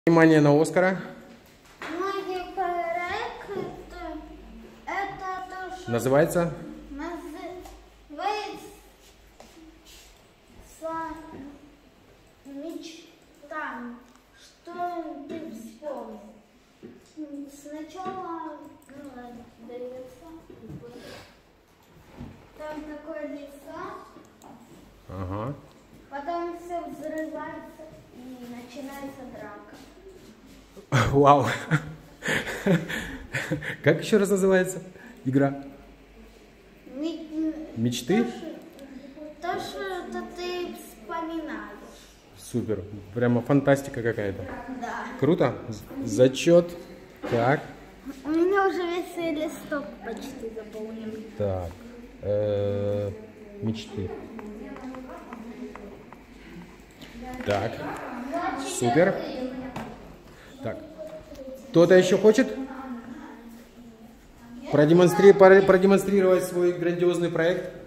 Внимание на Оскара. Мой проект это то, что Называется? называется мечтами. Что ты вспомнил? Сначала дается. Там такое лицо. Ага. Потом все взрывается и начинается драка. Вау. Как еще раз называется игра? Мечты? То, что ты вспоминаешь. Супер. Прямо фантастика какая-то. Да. Круто. Зачет. Так. У меня уже весь листок почти заполнен. Так. Мечты. Так. Супер. Так. Кто-то еще хочет продемонстрировать свой грандиозный проект?